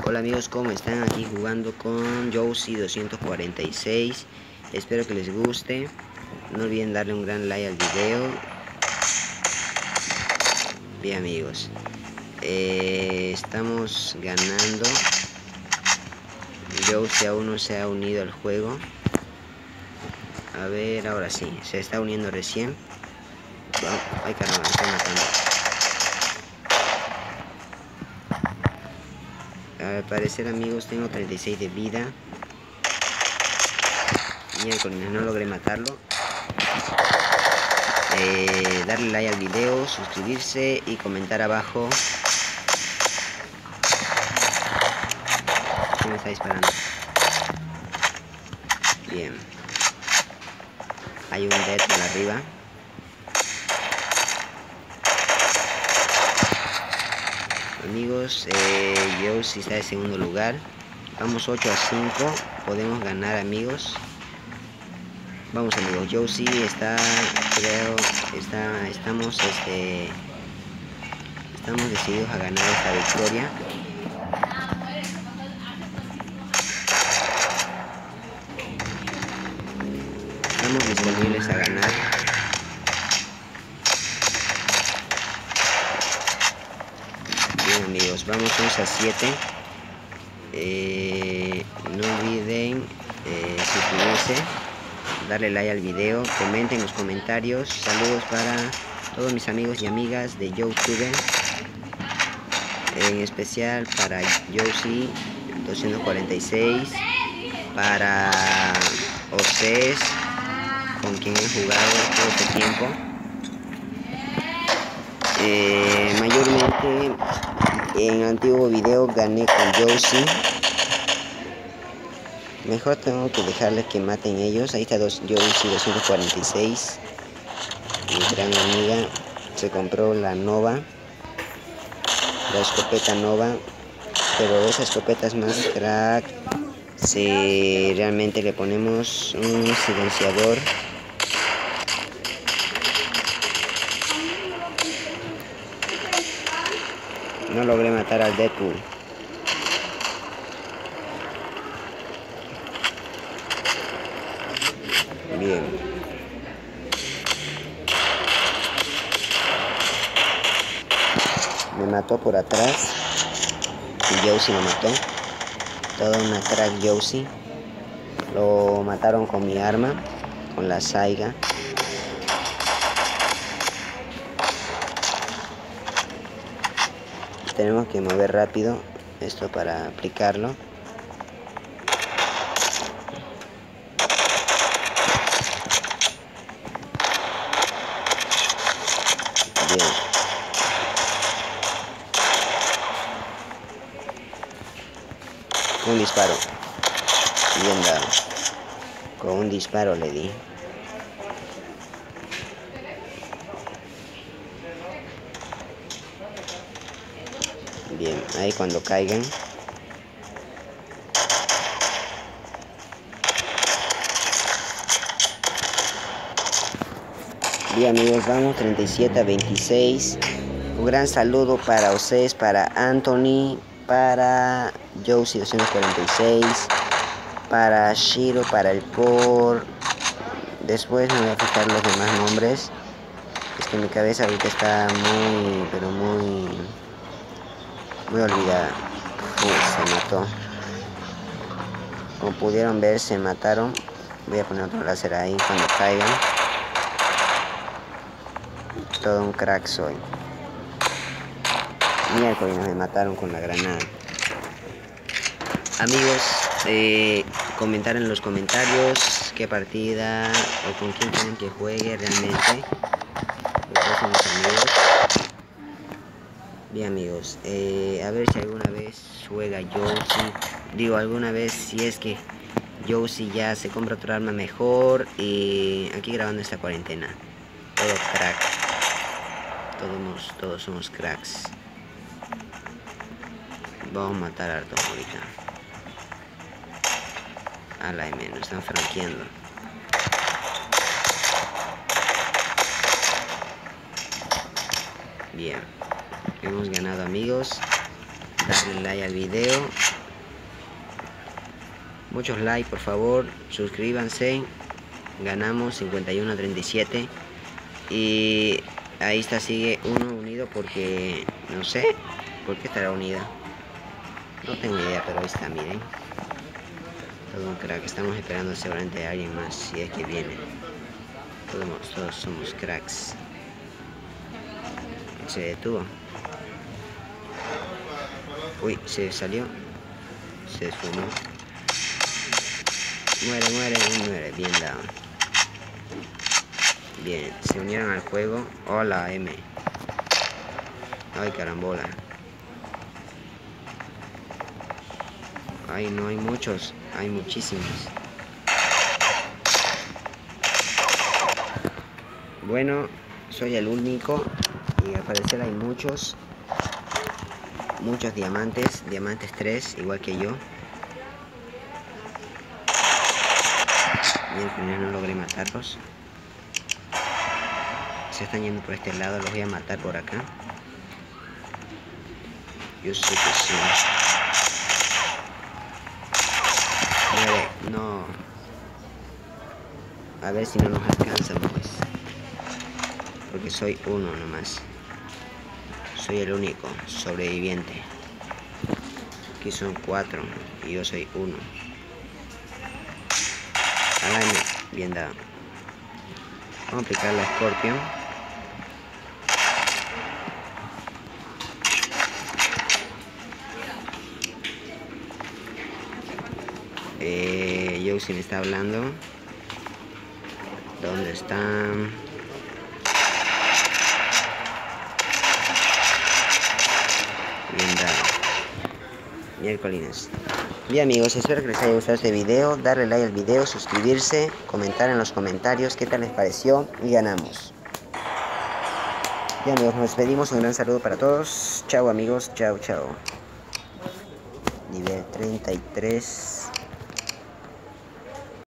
Hola amigos, ¿cómo están? Aquí jugando con Josie 246. Espero que les guste. No olviden darle un gran like al video. Bien amigos, estamos ganando. Josie aún no se ha unido al juego. A ver, ahora sí, se está uniendo recién. Ay caramba, me estoy matando. Al parecer amigos tengo 36 de vida. Miércoles no logré matarlo. Darle like al video, suscribirse y comentar abajo. ¿Quién me está disparando? Bien. Hay un dead por arriba. Amigos, Josie está en segundo lugar. Vamos 8-5. Podemos ganar amigos. Vamos amigos, Josie está, creo, estamos decididos a ganar esta victoria. Estamos disponibles a ganar. Bien amigos, vamos 11-7. No olviden suscribirse, darle like al video, comenten en los comentarios. Saludos para todos mis amigos y amigas de YouTube, en especial para Josie 246, para Oses, con quien he jugado todo este tiempo. Mayormente en el antiguo video gané con Josie. Mejor tengo que dejarles que maten ellos. Ahí está Josie 246. Mi gran amiga se compró la Nova, la escopeta Nova, pero esa escopeta es más crack si realmente le ponemos un silenciador. No logré matar al Deadpool. Bien. Me mató por atrás. Y Josie lo mató. Toda una crack Josie. Lo mataron con mi arma, con la Saiga. Tenemos que mover rápido esto para aplicarlo. Bien. Un disparo. Bien dado. Con un disparo le di. Bien, ahí cuando caigan. Bien amigos, vamos 37-26. Un gran saludo para ustedes, para Anthony, para Josie 246, para Shiro, para el Core. Después me voy a fijar los demás nombres. Es que mi cabeza ahorita está muy olvidada. Se mató. Como pudieron ver, se mataron. Voy a poner otro láser ahí cuando caigan. Todo un crack soy. Miércoles me mataron con la granada. Amigos, comentar en los comentarios qué partida o con quién quieren que juegue realmente. Los somos amigos. Bien amigos, a ver si alguna vez juega Josie. Digo, alguna vez si es que Josie ya se compra otra arma mejor. Y aquí grabando esta cuarentena. Todo crack. Todos somos cracks. Vamos a matar a harto ahorita. A la M, nos están franqueando. Bien. Hemos ganado amigos. darle like al video. Muchos likes, por favor. Suscríbanse. Ganamos 51-37. Y ahí está, sigue uno unido porque no sé por qué estará unida. No tengo idea, pero ahí está, miren. Todo un crack. Estamos esperando seguramente a alguien más, si es que viene. Todos somos cracks. Se detuvo. Uy, se salió. Se esfumó. Muere. Bien dado. Bien, se unieron al juego. Hola, M. Ay, carambola. Ay, no hay muchos. Hay muchísimos. Bueno, soy el único. Y al parecer hay muchos diamantes. Diamantes 3, igual que yo. Bien, no logré matarlos. Se están yendo por este lado, los voy a matar por acá. Yo sé que sí. Muere, no. A ver si no nos alcanzan, pues. Porque soy uno nomás. Soy el único sobreviviente. Aquí son 4 y yo soy 1. Araña, bien dado. Vamos a aplicar la Scorpion. Josie me está hablando. ¿Dónde están? Bien dado. Miércoles. Bien amigos, espero que les haya gustado este video. Darle like al video, suscribirse, comentar en los comentarios qué tal les pareció y ganamos. Bien amigos, nos despedimos. Un gran saludo para todos. Chao amigos, chao. Nivel 33.